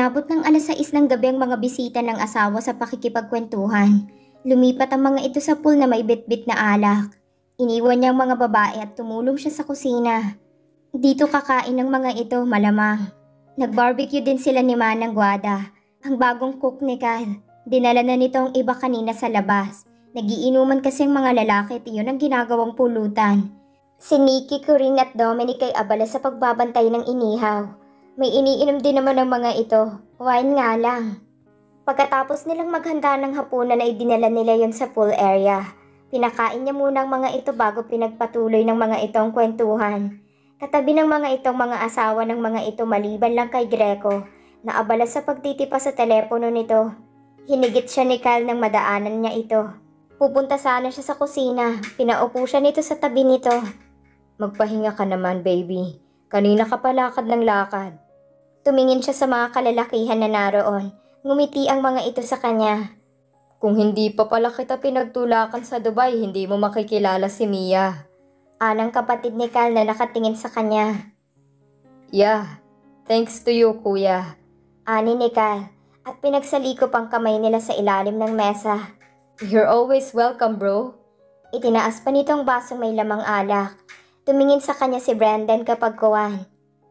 Inabot ng 6:00 ng gabi ang mga bisita ng asawa sa pakikipagkwentuhan. Lumipat ang mga ito sa pool na may bitbit na alak. Iniwan niya ang mga babae at tumulong siya sa kusina. Dito kakain ng mga ito, malamang. Nag-barbecue din sila ni Manang Guada, ang bagong cook ni Kyle. Dinala na nito ang iba kanina sa labas. Nagiinuman kasi ang mga lalaki at iyon ang ginagawang pulutan. Si Nikki, Corinne at Dominic ay abala sa pagbabantay ng inihaw. May iniinom din naman ng mga ito, wine nga lang. Pagkatapos nilang maghanda ng hapunan ay dinala nila yon sa pool area. Pinakain niya muna ang mga ito bago pinagpatuloy ng mga itong kwentuhan. Katabi ng mga itong mga asawa ng mga ito maliban lang kay Greco, na abala sa pagtitipa sa telepono nito. Hinigit siya ni Kyle nang madaanan niya ito. Pupunta sana siya sa kusina, pinaupo siya nito sa tabi nito. Magpahinga ka naman, baby. Kanina ka pa lakad ng lakad. Tumingin siya sa mga kalalakihan na naroon. Ngumiti ang mga ito sa kanya. Kung hindi pa pala kita pinagtulakan sa Dubai, hindi mo makikilala si Mia. Anang kapatid ni Kyle na nakatingin sa kanya. Yeah, thanks to you, kuya. Ani ni Kyle at pinagsalikop ang kamay nila sa ilalim ng mesa. You're always welcome, bro. Itinaas pa nito ang basong may lamang alak. Tumingin sa kanya si Brandon kapag kuwan.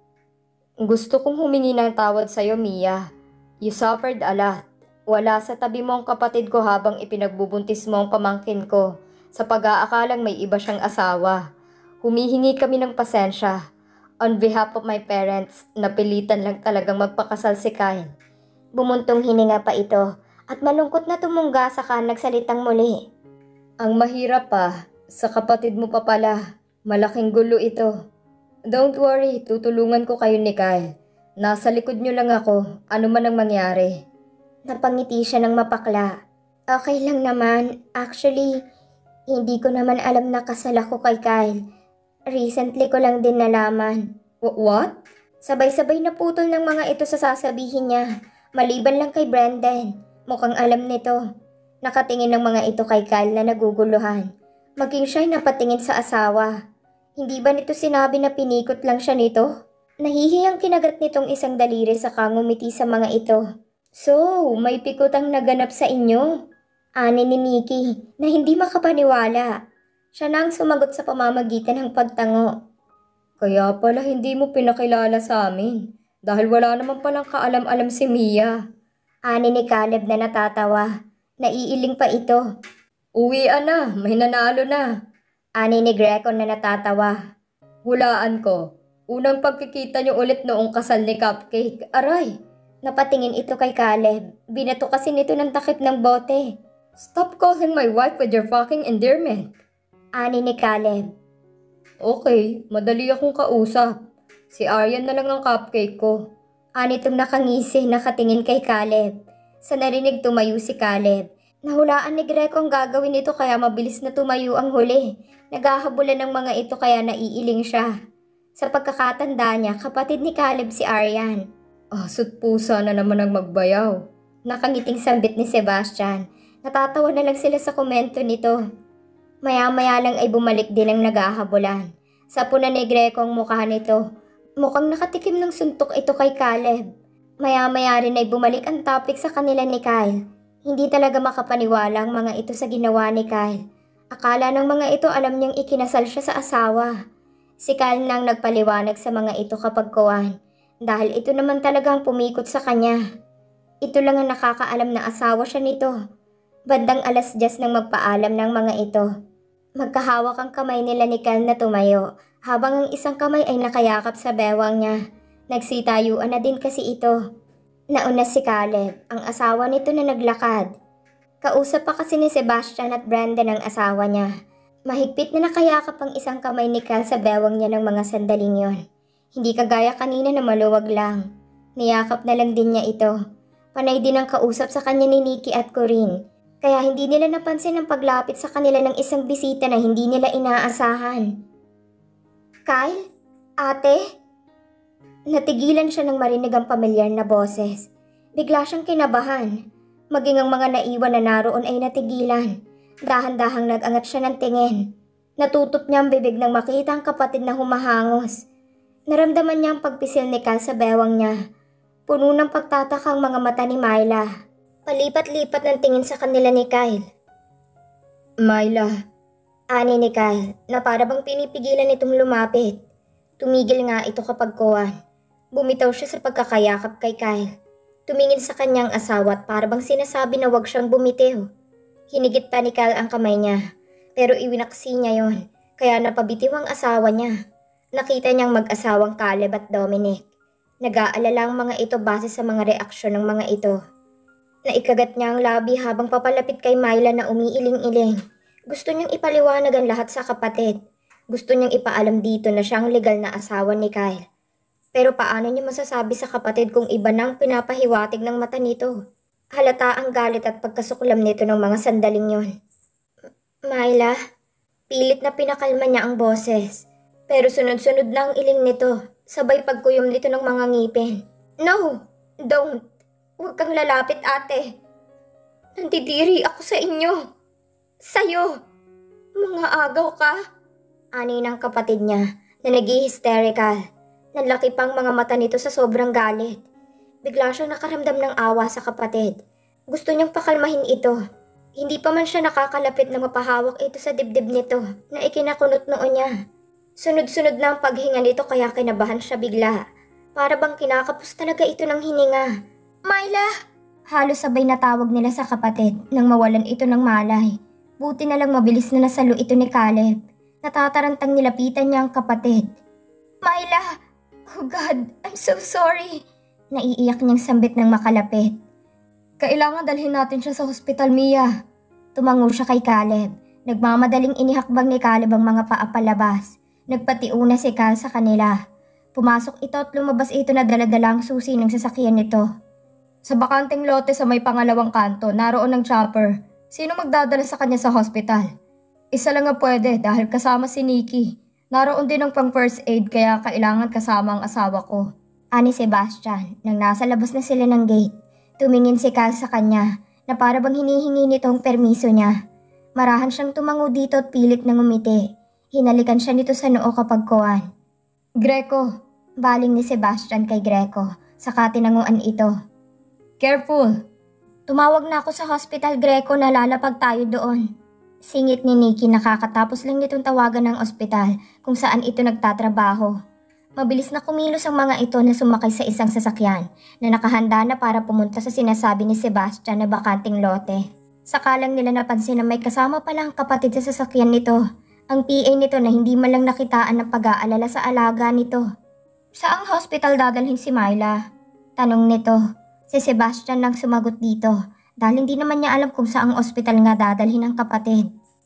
Gusto kong humingi ng tawad sa'yo, Mia. You suffered a lot. Wala sa tabi mo ang kapatid ko habang ipinagbubuntis mo ang pamangkin ko sa pag-aakalang may iba siyang asawa. Humihingi kami ng pasensya. On behalf of my parents, napilitan lang talagang magpakasal si Kyle. Bumuntong hininga pa ito at malungkot na tumungga saka nagsalitang muli. Ang mahirap pa, sa kapatid mo pa pala. Malaking gulo ito. Don't worry, tutulungan ko kayo ni Kyle. Nasa likod niyo lang ako, ano man ang mangyari. Napangiti siya ng mapakla. Okay lang naman. Actually, hindi ko naman alam na kasal ako kay Kyle. Recently ko lang din nalaman. What? Sabay-sabay na putol ng mga ito sa sasabihin niya. Maliban lang kay Brandon. Mukhang alam nito. Nakatingin ng mga ito kay Kyle na naguguluhan. Maging siya'y napatingin sa asawa. Hindi ba nito sinabi na pinikot lang siya nito? Nahihiyang kinagat nitong isang daliri sa ngumiti sa mga ito. So, may pikotang naganap sa inyo? Ani ni Nikki na hindi makapaniwala. Siya na ang sumagot sa pamamagitan ng pagtango. Kaya pala hindi mo pinakilala sa amin dahil wala naman palang kaalam-alam si Mia. Ani ni Caleb na natatawa. Naiiling pa ito. Uwian na, may nanalo na. Ani ni Greco na natatawa. Hulaan ko. Unang pagkikita niyo ulit noong kasal ni Cupcake. Aray! Napatingin ito kay Caleb. Binato kasi nito ng takip ng bote. Stop calling my wife with your fucking endearment. Ani ni Caleb. Okay, madali akong kausap. Si Aryan na lang ang cupcake ko. Ani itong nakangisi, nakatingin kay Caleb. Sa narinig tumayo si Caleb. Nahulaan ni Greco ang gagawin nito kaya mabilis na tumayo ang huli. Naghahabulan ng mga ito kaya naiiling siya. Sa pagkakatanda niya, kapatid ni Caleb si Aryan. Asot pusa na naman ang magbayaw. Nakangiting sambit ni Sebastian. Natatawa na lang sila sa komento nito. Maya-maya lang ay bumalik din ang naghahabulan. Sa puna ni Greco ang mukha nito. Mukhang nakatikim ng suntok ito kay Caleb. Maya-maya rin ay bumalik ang topic sa kanila ni Kyle. Hindi talaga makapaniwala ang mga ito sa ginawa ni Kyle. Akala ng mga ito alam niyang ikinasal siya sa asawa. Si Kyle nang nagpaliwanag sa mga ito kapag kuwan. Dahil ito naman talagang pumikot sa kanya. Ito lang ang nakakaalam na asawa siya nito. Bandang 10:00 nang magpaalam ng mga ito. Magkahawak ang kamay nila ni Kyle na tumayo, habang ang isang kamay ay nakayakap sa bewang niya. Nagsitayuan na din kasi ito. Nauna si Caleb, ang asawa nito na naglakad. Kausap pa kasi ni Sebastian at Brandon ang asawa niya. Mahigpit na nakayakap ang isang kamay ni Kyle sa bewang niya ng mga sandaling yon. Hindi kagaya kanina na maluwag lang. Niyakap na lang din niya ito. Panay din ang kausap sa kanya ni Nikki at Corinne. Kaya hindi nila napansin ang paglapit sa kanila ng isang bisita na hindi nila inaasahan. Kyle? Ate? Natigilan siya nang marinig ang pamilyar na boses. Bigla siyang kinabahan. Maging ang mga naiwan na naroon ay natigilan. Dahan-dahang nag-angat siya ng tingin. Natutup niya ang bibig nang makita ang kapatid na humahangos. Naramdaman niya ang pagpisil ni Kyle sa bewang niya. Puno ng pagtataka ang mga mata ni Myla. Palipat-lipat ng tingin sa kanila ni Kyle. Myla, ani ni Kyle na para bang pinipigilan itong lumapit. Tumigil nga ito kapag kuwan. Bumitaw siya sa pagkakayakap kay Kyle. Tumingin sa kanyang asawa at para bang sinasabi na wag siyang bumitiw. Hinigit pa ni Kyle ang kamay niya, pero iwinaksi niya yon, kaya napabitiw ang asawa niya. Nakita niyang mag-asawang Caleb at Dominic. Nag-aalala ang mga ito base sa mga reaksyon ng mga ito. Naikagat niya ang labi habang papalapit kay Myla na umiiling-iling. Gusto niyang ipaliwanag ang lahat sa kapatid. Gusto niyang ipaalam dito na siya ang legal na asawa ni Kyle. Pero paano niya masasabi sa kapatid kung iba nang pinapahiwatig ng mata nito? Halata ang galit at pagkasuklam nito ng mga sandaling yon. Myla, pilit na pinakalma niya ang boses. Pero sunod-sunod na ang iling nito, sabay pagkuyom nito ng mga ngipin. No! Don't! Huwag kang lalapit, ate. Nandidiri ako sa inyo. Sa'yo. Mga agaw ka. Ani ng kapatid niya na nag-hysterical. Nanlaki pang mga mata nito sa sobrang galit. Bigla siyang nakaramdam ng awa sa kapatid. Gusto niyang pakalmahin ito. Hindi pa man siya nakakalapit na mapahawak ito sa dibdib nito na ikinakunot noon niya. Sunod-sunod na ang paghinga nito kaya kinabahan siya bigla. Para bang kinakapos talaga ito ng hininga. Myla! Halos sabay na tawag nila sa kapatid nang mawalan ito ng malay. Buti na lang mabilis na nasalo ito ni Caleb. Natatarantang nilapitan niya ang kapatid. Myla! Oh God, I'm so sorry. Naiiyak niyang sambit ng makalapit. Kailangan dalhin natin siya sa hospital, Mia. Tumango siya kay Caleb. Nagmamadaling inihakbang ni Caleb ang mga paa palabas. Nagpatiuna si Cal sa kanila. Pumasok ito at lumabas ito na daladala ang susi ng sasakyan nito. Sa bakanteng lote sa may pangalawang kanto, naroon ang chopper. Sino magdadala sa kanya sa hospital? Isa lang nga pwede dahil kasama si Nikki. Naroon din ang pang first aid kaya kailangan kasama ang asawa ko. Ani Sebastian, nang nasa labas na sila ng gate. Tumingin si Cal sa kanya na para bang hinihingi nitong permiso niya. Marahan siyang tumango dito at pilit na ngumiti. Hinalikan siya nito sa noo kapag kuwan. Greco, baling ni Sebastian kay Greco, saka tinanguan ito. Careful! Tumawag na ako sa hospital, Greco, na lalapag tayo doon. Singit ni Nikki nakakatapos lang nitong tawagan ng ospital kung saan ito nagtatrabaho. Mabilis na kumilos ang mga ito na sumakay sa isang sasakyan na nakahanda na para pumunta sa sinasabi ni Sebastian na bakanting lote. Saka lang nila napansin na may kasama palang kapatid sa sasakyan nito. Ang PA nito na hindi man lang nakitaan ng pag-aalala sa alaga nito. Saang hospital dadalhin si Myla? Tanong nito. Si Sebastian lang sumagot dito dahil hindi naman niya alam kung saang ospital nga dadalhin ang kapatid.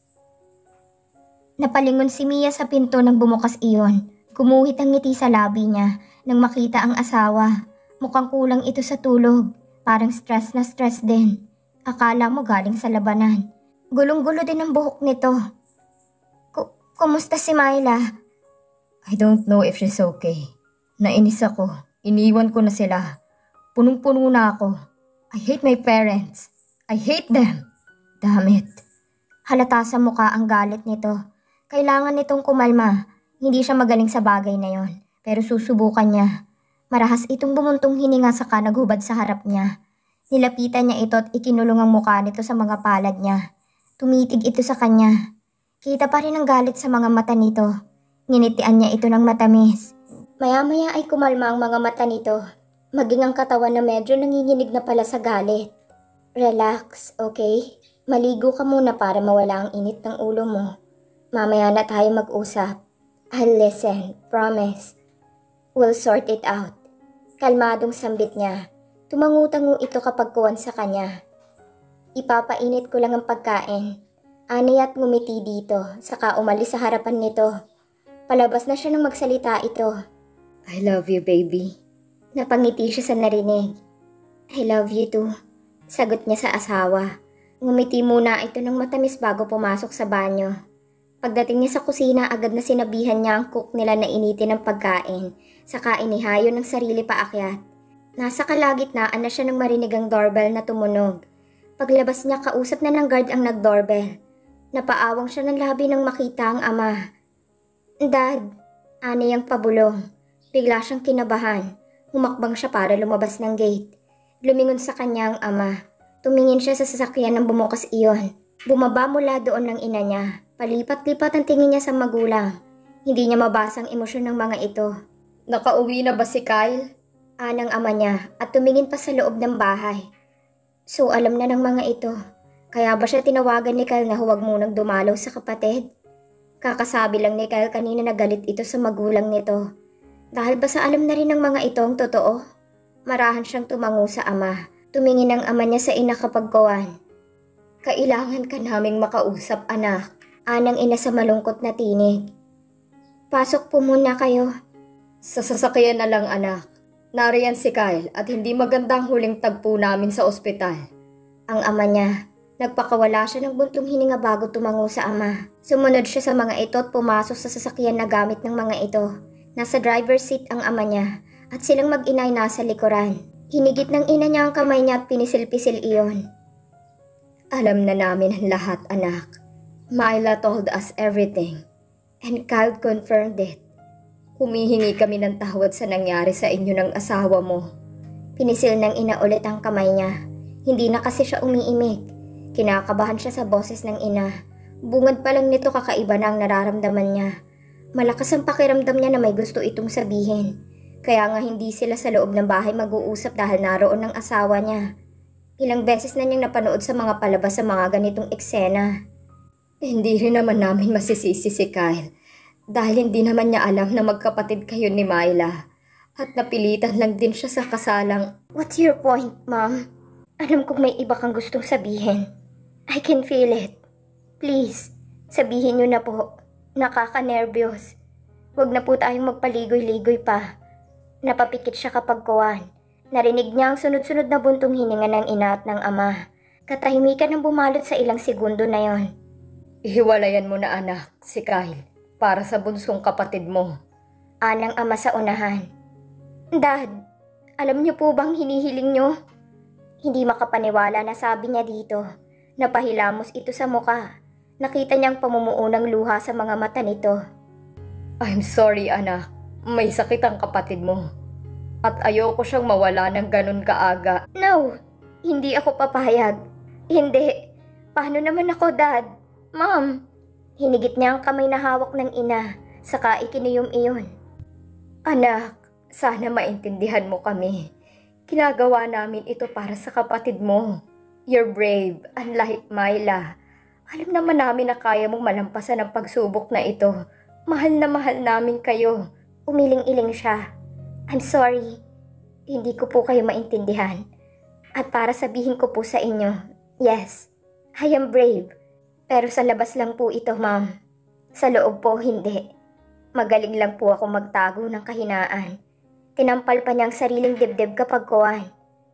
Napalingon si Mia sa pinto nang bumukas iyon. Gumuhit ang ngiti sa labi niya nang makita ang asawa. Mukhang kulang ito sa tulog. Parang stress na stress din. Akala mo galing sa labanan. Gulong-gulo din ang buhok nito. Kumusta si Myla? I don't know if she's okay. Nainis ako. Iniwan ko na sila. Punong-puno na ako. I hate my parents. I hate them. Damn it. Halata sa mukha ang galit nito. Kailangan nitong kumalma. Hindi siya magaling sa bagay na yon. Pero susubukan niya. Marahas itong bumuntong hininga saka naghubad sa harap niya. Nilapitan niya ito at ikinulong ang mukha nito sa mga palad niya. Tumitig ito sa kanya. Kita pa rin ang galit sa mga mata nito. Nginitian niya ito ng matamis. Maya-maya ay kumalma ang mga mata nito. Maging ang katawan na medyo nanginginig na pala sa galit. Relax, okay? Maligo ka muna para mawala ang init ng ulo mo. Mamaya na tayo mag-usap. I'll listen, promise. We'll sort it out. Kalmadong sambit niya. Tumangu-tangu ito kapag kuwan sa kanya. Ipapainit ko lang ang pagkain. Ani at ngumiti dito, saka umalis sa harapan nito. Palabas na siya nang magsalita ito. I love you, baby. Napangiti siya sa narinig. I love you too. Sagot niya sa asawa. Ngumiti muna ito ng matamis bago pumasok sa banyo. Pagdating niya sa kusina, agad na sinabihan niya ang cook nila na initin ng pagkain, saka inihayo ng sarili paakyat. Nasa kalagitnaan na siya nang marinig ang doorbell na tumunog. Paglabas niya, kausap na ng guard ang nag-doorbell. Napaawang siya ng labi nang makita ang ama. Dad, ani ang pabulong. Bigla siyang kinabahan. Humakbang siya para lumabas ng gate. Lumingon sa kanya ang ama. Tumingin siya sa sasakyan nang bumukas iyon. Bumaba mula doon ng ina niya. Palipat-lipat ang tingin niya sa magulang. Hindi niya mabasa ang emosyon ng mga ito. Nakauwi na ba si Kyle? Anang ama niya at tumingin pa sa loob ng bahay. So alam na ng mga ito. Kaya ba siya tinawagan ni Kyle na huwag munang dumalaw sa kapatid? Kakasabi lang ni Kyle kanina na galit ito sa magulang nito. Dahil ba sa alam na rin ng mga ito ang totoo? Marahan siyang tumango sa ama. Tumingin ang ama niya sa ina kapag kuwan. Kailangan ka naming makausap, anak. Anang ina sa malungkot na tinig. Pasok po muna kayo. Sa sasakyan na lang, anak. Nariyan si Kyle at hindi magandang huling tagpo namin sa ospital. Ang ama niya. Nagpakawala siya ng buntlong hininga bago tumango sa ama. Sumunod siya sa mga ito at pumasok sa sasakyan na gamit ng mga ito. Nasa driver's seat ang ama niya at silang mag-inay nasa likuran. Hinigit ng ina niya ang kamay niya at pinisil-pisil iyon. Alam na namin ang lahat, anak. Myla told us everything. And Kyle confirmed it. Humihingi kami ng tawad sa nangyari sa inyo ng asawa mo. Pinisil ng ina ulit ang kamay niya. Hindi na kasi siya umiimik. Kinakabahan siya sa boses ng ina. Bungad pa lang nito kakaiba na ang nararamdaman niya. Malakas ang pakiramdam niya na may gusto itong sabihin. Kaya nga hindi sila sa loob ng bahay mag-uusap dahil naroon ng asawa niya. Ilang beses na niyang napanood sa mga palabas sa mga ganitong eksena. Hindi rin naman namin masisisi si Kyle. Dahil hindi naman niya alam na magkapatid kayo ni Myla. At napilitan lang din siya sa kasalang... What's your point, Mom? Alam kong may iba kang gustong sabihin. I can feel it. Please, sabihin niyo na po. Nakaka-nervyos. Huwag na po tayong magpaligoy-ligoy pa. Napapikit siya kapag kuwan. Narinig niya ang sunod-sunod na buntong hininga ng ina at ng ama. Katahimikan ang bumalot sa ilang segundo na yon. Ihiwalayan mo na anak, si Kyle. Para sa bunsong kapatid mo. Anang ama sa unahan. Dad, alam niyo po bang hinihiling niyo? Hindi makapaniwala na sabi niya dito. Napahilamos ito sa muka. Nakita niyang pamumuunang luha sa mga mata nito. I'm sorry anak, may sakit ang kapatid mo. At ayoko siyang mawala ng ganun kaaga. No, hindi ako papayag. Hindi, paano naman ako, Dad? Mom! Hinigit niya ang kamay na hawak ng ina, saka ikiniyom iyon. Anak, sana maintindihan mo kami. Ginagawa namin ito para sa kapatid mo. You're brave, unlike Myla. Alam naman namin na kaya mong malampasan ang pagsubok na ito. Mahal na mahal namin kayo. Umiling-iling siya. I'm sorry. Hindi ko po kayo maintindihan. At para sabihin ko po sa inyo, yes, I am brave. Pero sa labas lang po ito, Ma'am. Sa loob po, hindi. Magaling lang po ako magtago ng kahinaan. Tinampal pa niyang sariling dibdib kapag kuwan.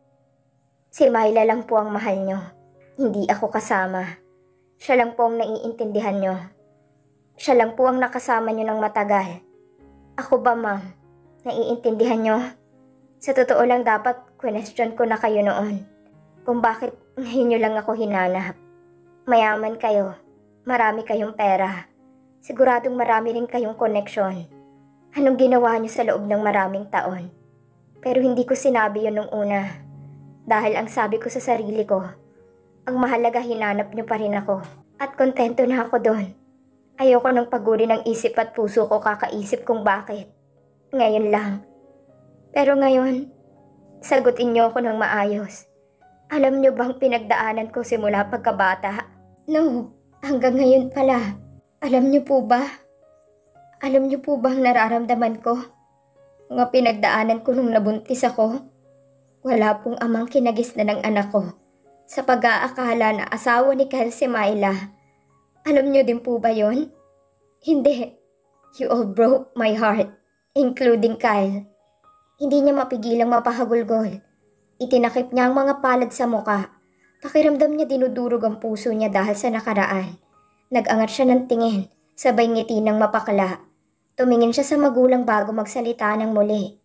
Si Myla lang po ang mahal niyo. Hindi ako kasama. Siya lang po ang naiintindihan niyo. Siya lang po ang nakasama niyo ng matagal. Ako ba, Ma'am? Naiintindihan niyo? Sa totoo lang dapat question ko na kayo noon. Kung bakit ngayon niyo lang ako hinanap. Mayaman kayo. Marami kayong pera. Siguradong marami rin kayong koneksyon. Anong ginawa niyo sa loob ng maraming taon? Pero hindi ko sinabi yun nung una. Dahil ang sabi ko sa sarili ko, ang mahalaga hinanap niyo pa rin ako. At kontento na ako doon. Ayoko ng paguri ng isip at puso ko kakaisip kung bakit. Ngayon lang. Pero ngayon, sagutin niyo ako ng maayos. Alam niyo bang pinagdaanan ko simula pagkabata? No, hanggang ngayon pala. Alam niyo po ba? Alam niyo po ba ang nararamdaman ko? Mga pinagdaanan ko nung nabuntis ako? Wala pong amang kinagisnan ng anak ko. Sa pag-aakala na asawa ni Kyle si Myla. Alam niyo din po ba yon? Hindi. You all broke my heart, including Kyle. Hindi niya mapigilang mapahagulgol. Itinakip niya ang mga palad sa muka. Pakiramdam niya dinudurog ang puso niya dahil sa nakaraan. Nag-angat siya ng tingin, sabay ngiti ng mapakla. Tumingin siya sa magulang bago magsalita ng muli.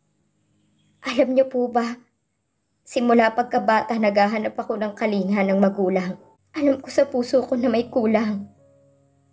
Alam niyo po ba, simula pagkabata naghahanap ako ng kalinga ng magulang. Alam ko sa puso ko na may kulang.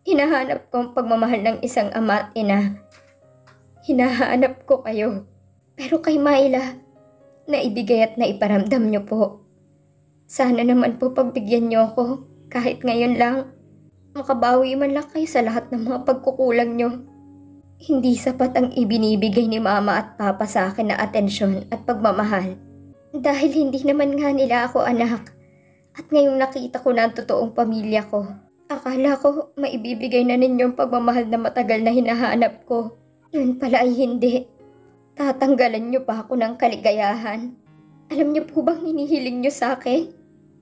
Hinahanap ko ang pagmamahal ng isang ama at ina. Hinahanap ko kayo. Pero kay Myla, naibigay at naiparamdam niyo po. Sana naman po pagbigyan niyo ako, kahit ngayon lang. Makabawi man lang kayo sa lahat ng mga pagkukulang niyo. Hindi sapat ang ibinibigay ni Mama at Papa sa akin na atensyon at pagmamahal. Dahil hindi naman nga nila ako anak. At ngayong nakita ko na ang totoong pamilya ko, akala ko maibibigay na ninyo ang pagmamahal na matagal na hinahanap ko. Yun pala ay hindi. Tatanggalan niyo pa ako ng kaligayahan. Alam niyo po bang hinihiling niyo sa akin?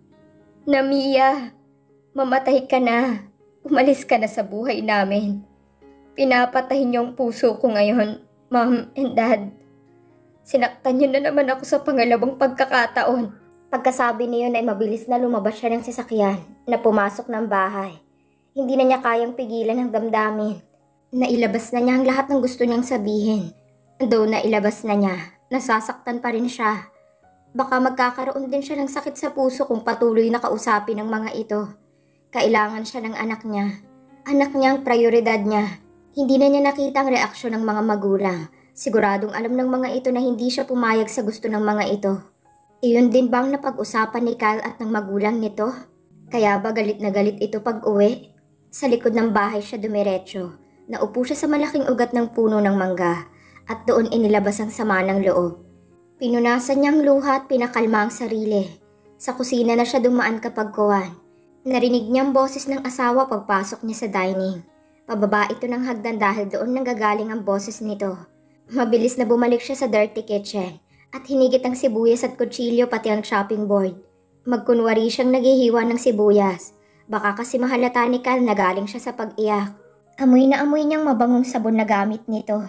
Na Mia, mamatay ka na. Umalis ka na sa buhay namin. Pinapatay niyo ang puso ko ngayon, Mom and Dad. Sinaktan niyo na naman ako sa pangalawang pagkakataon. Pagkasabi niyon ay mabilis na lumabas siya ng sasakyan na pumasok ng bahay. Hindi na niya kayang pigilan ang damdamin. Nailabas na niya ang lahat ng gusto niyang sabihin. Though nailabas na niya, nasasaktan pa rin siya. Baka magkakaroon din siya ng sakit sa puso kung patuloy na kausapin ng mga ito. Kailangan siya ng anak niya. Anak niya ang prioridad niya. Hindi na niya nakita ang reaksyon ng mga magulang. Siguradong alam ng mga ito na hindi siya pumayag sa gusto ng mga ito. Iyon din bang napag-usapan ni Kyle at ng magulang nito? Kaya ba galit na galit ito pag uwi? Sa likod ng bahay siya dumiretso. Naupo siya sa malaking ugat ng puno ng mangga at doon inilabas ang sama ng loob. Pinunasan niya ang luha at pinakalma ang sarili. Sa kusina na siya dumaan kapag kuwan. Narinig niya ang boses ng asawa pagpasok niya sa dining. Pababa ito ng hagdan dahil doon nanggagaling ang boses nito. Mabilis na bumalik siya sa dirty kitchen. At hinigit ang sibuyas at kutsilyo pati ang chopping board. Magkunwari siyang naghihiwa ng sibuyas. Baka kasi mahalata ni Cal na galing siya sa pag-iyak. Amoy na amoy niyang mabangong sabon na gamit nito.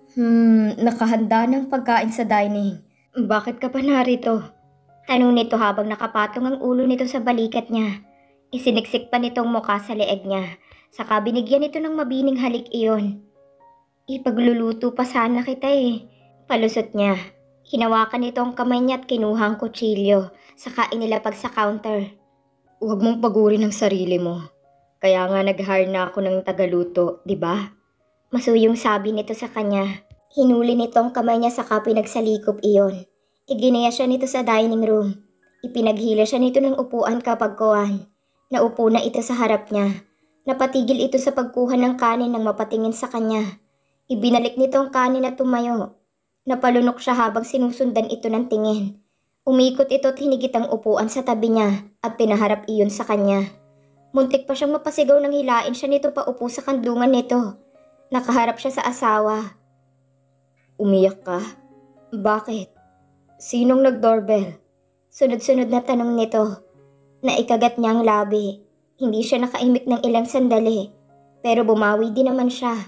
Nakahanda ng pagkain sa dining. Bakit ka pa narito? Tanong nito habang nakapatong ang ulo nito sa balikat niya. Isiniksik pa nitong mukha sa leeg niya. Saka binigyan nito ng mabining halik iyon. Ipagluluto pa sana kita eh. Palusot niya. Hinawakan nito ang kamay niya at kinuha ang kutsilyo, saka inilapag sa counter. Huwag mong pagurin ang sarili mo. Kaya nga nag-hire na ako ng tagaluto, di ba? Masuyong sabi nito sa kanya. Hinuli nito ang kamay niya saka pinagsalikop iyon. Iginaya siya nito sa dining room. Ipinaghila siya nito ng upuan kapag kuwan. Naupo na ito sa harap niya. Napatigil ito sa pagkuha ng kanin nang mapatingin sa kanya. Ibinalik nito ang kanin at tumayo. Napalunok siya habang sinusundan ito ng tingin. Umikot ito at hinigit ang upuan sa tabi niya at pinaharap iyon sa kanya. Muntik pa siyang mapasigaw nang hilain siya nito pa upo sa kandungan nito. Nakaharap siya sa asawa. Umiyak ka? Bakit? Sinong nag-doorbell? Sunod-sunod na tanong nito. Naikagat niya ang labi. Hindi siya nakaimik ng ilang sandali. Pero bumawi din naman siya.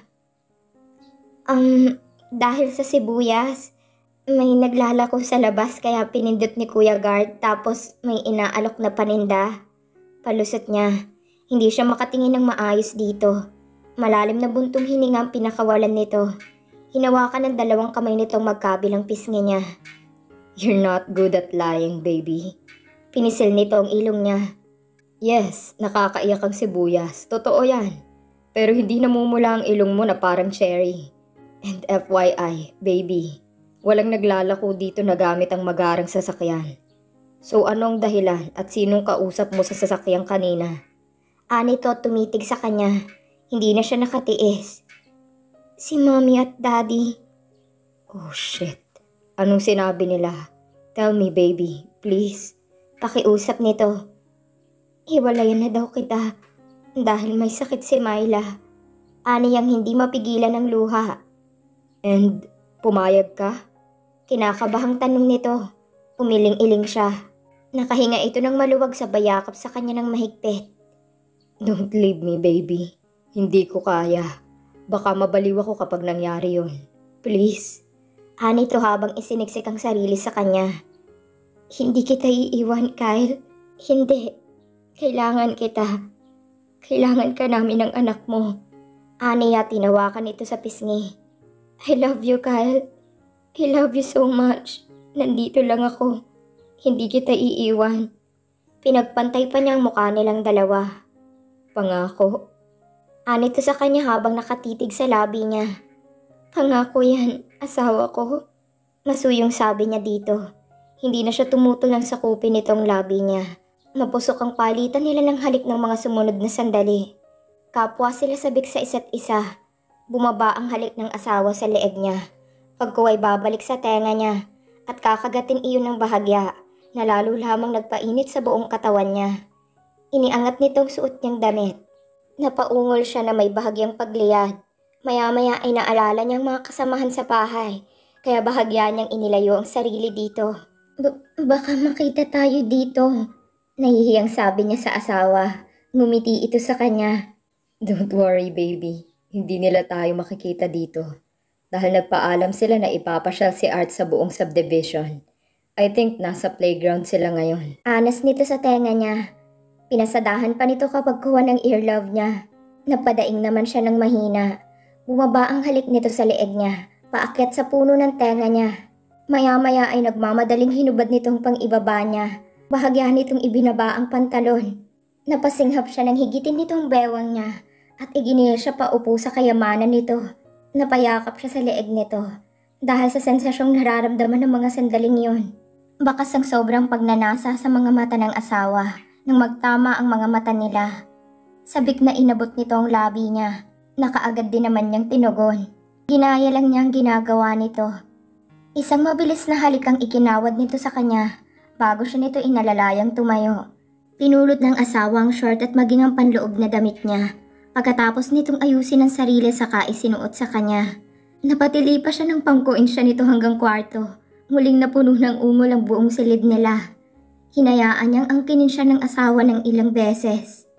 Dahil sa sibuyas, may naglalako sa labas kaya pinindot ni Kuya Guard tapos may inaalok na paninda. Palusot niya. Hindi siya makatingin ng maayos dito. Malalim na buntong hininga ang pinakawalan nito. Hinawakan ng dalawang kamay nitong magkabilang pisngi niya. You're not good at lying, baby. Pinisil nito ang ilong niya. Yes, nakakaiyak ang sibuyas. Totoo yan. Pero hindi namumula ang ilong mo na parang cherry. And FYI, baby, walang naglalako dito na gamit ang magarang sasakyan. So anong dahilan at sinong kausap mo sa sasakyan kanina? Anito tumitig sa kanya. Hindi na siya nakatiis. Si Mommy at Daddy. Oh shit. Anong sinabi nila? Tell me baby, please. Pakiusap nito. Hiwalayan na daw kita dahil may sakit si Myla. Aniyang hindi mapigilan ng luha. And pumayag ka? Kinakabahang tanong nito. Umiling-iling siya. Nakahinga ito ng maluwag sa bayakap sa kanya ng mahigpit. Don't leave me, baby. Hindi ko kaya. Baka mabaliw ako kapag nangyari yun. Please. Anito habang isiniksik ang sarili sa kanya. Hindi kita iiwan, Kyle. Hindi. Kailangan kita. Kailangan ka namin ng anak mo. Aniya tinawakan ito sa pisngi. I love you, Kyle. I love you so much. Nandito lang ako. Hindi kita iiwan. Pinagpantay pa niya ang mukha nilang dalawa. Pangako. Anito sa kanya habang nakatitig sa labi niya. Pangako yan, asawa ko. Masuyong sabi niya dito. Hindi na siya tumutol ng sakupin nitong labi niya. Mapusok ang palitan nila ng halik ng mga sumunod na sandali. Kapwa sila sabik sa isa't isa. Bumaba ang halik ng asawa sa leeg niya. Pagkuway babalik sa tenga niya at kakagatin iyon ng bahagya na lalo lamang nagpainit sa buong katawan niya. Iniangat nitong suot niyang damit. Napaungol siya na may bahagyang pagliyad. Maya-maya ay naalala niyang mga kasamahan sa bahay, kaya bahagya niyang inilayo ang sarili dito. Baka makita tayo dito. Nahihiyang sabi niya sa asawa. Ngumiti ito sa kanya. Don't worry baby, hindi nila tayo makikita dito. Dahil nagpaalam sila na ipapasyal si Art sa buong subdivision. I think nasa playground sila ngayon. Anas nito sa tenga niya. Pinasadahan pa nito kapag kuha ng earlove niya. Napadaing naman siya ng mahina. Bumaba ang halik nito sa leeg niya, paakyat sa puno ng tenga niya. Maya-maya ay nagmamadaling hinubad nitong pang-ibaba niya. Bahagya nitong ibinaba ang pantalon. Napasinghap siya ng higitin nitong bewang niya at iginil siya paupo sa kayamanan nito. Napayakap siya sa leeg nito dahil sa sensasyong nararamdaman ng mga sandaling yun. Bakas ang sobrang pagnanasa sa mga mata ng asawa nang magtama ang mga mata nila. Sabik na inabot nito ang labi niya. Nakaagad din naman niyang tinugon. Ginaya lang niya ang ginagawa nito. Isang mabilis na halik ang ikinawad nito sa kanya bago siya nito inalalayang tumayo. Pinulot ng asawa ang short at maging ang panloob na damit niya. Pagkatapos nitong ayusin ang sarili saka isinuot sa kanya. Napatili pa siya ng pangkuin siya nito hanggang kwarto. Muling napuno ng ungol ang buong silid nila. Hinayaan niyang angkinin siya ng asawa ng ilang beses.